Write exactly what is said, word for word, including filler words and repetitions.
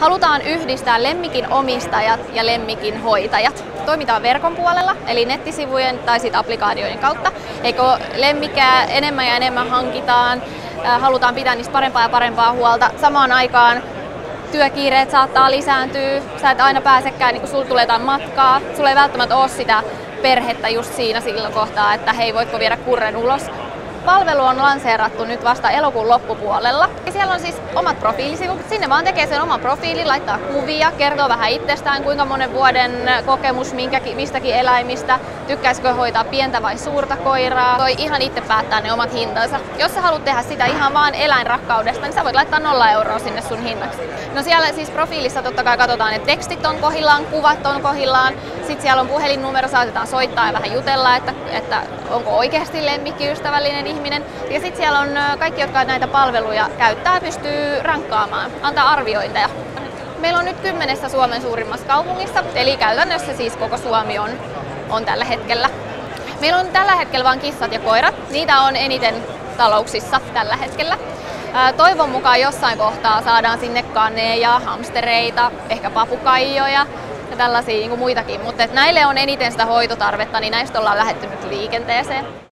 Halutaan yhdistää lemmikin omistajat ja lemmikin hoitajat. Toimitaan verkon puolella, eli nettisivujen tai sit applikaatioiden kautta. Eikö lemmikkää enemmän ja enemmän hankitaan, halutaan pitää niistä parempaa ja parempaa huolta. Samaan aikaan työkiireet saattaa lisääntyä, sä et aina pääsekään, niin kun sulla tulee jotain matkaa, sulla ei välttämättä ole sitä perhettä just siinä silloin kohtaa, että hei, voitko viedä kurren ulos. Palvelu on lanseerattu nyt vasta elokuun loppupuolella. Ja siellä on siis omat profiilisivut. Sinne vaan tekee sen oman profiilin, laittaa kuvia, kertoo vähän itsestään, kuinka monen vuoden kokemus minkäkin, mistäkin eläimistä, tykkäisikö hoitaa pientä vai suurta koiraa. Voi ihan itse päättää ne omat hintansa. Jos sä haluat tehdä sitä ihan vaan eläinrakkaudesta, niin sä voit laittaa nolla euroa sinne sun hinnaksi. No siellä siis profiilissa totta kai katsotaan, että tekstit on kohdillaan, kuvat on kohdillaan. Sitten siellä on puhelinnumero, saatetaan soittaa ja vähän jutella, että, että onko oikeasti lemmikkiystävällinen ihminen. Ja sitten siellä on kaikki, jotka näitä palveluja käyttää, pystyy rankkaamaan, antaa arviointeja. Meillä on nyt kymmenessä Suomen suurimmassa kaupungissa, eli käytännössä siis koko Suomi on, on tällä hetkellä. Meillä on tällä hetkellä vain kissat ja koirat. Niitä on eniten talouksissa tällä hetkellä. Toivon mukaan jossain kohtaa saadaan sinne kaneja, hamstereita, ehkä papukaijoja ja tällaisia niin kuin muitakin, mutta näille on eniten sitä hoitotarvetta, niin näistä ollaan lähdetty nyt liikenteeseen.